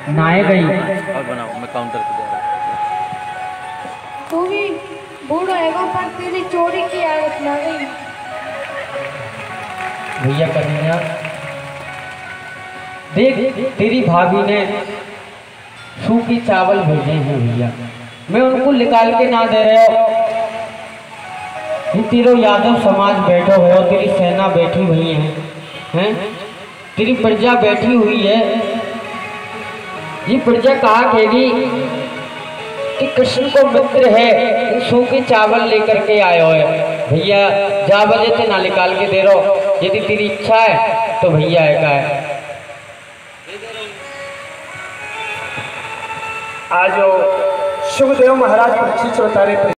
नहाए गई। और बनाओ, मैं काउंटर पे जा रहा तू भी बूढ़ा होएगा पर तेरी चोरी की आदत ना गई। भैया कन्हैया देख, तेरी भाभी ने सूखी चावल भेजे हैं भैया, मैं उनको निकाल के ना दे रहे हो। ये तेरो यादव समाज बैठो हो, तेरी सेना बैठी हुई हैं, तेरी प्रजा बैठी हुई है। ये प्रजा कहा कहेगी कि कृष्ण को मित्र है, सूखे चावल लेकर के आयो है। भैया जा बजे थे ना निकाल के दे रहो, यदि तेरी इच्छा है तो भैया है का है। आज सुखदेव महाराज परीक्षित चौतारे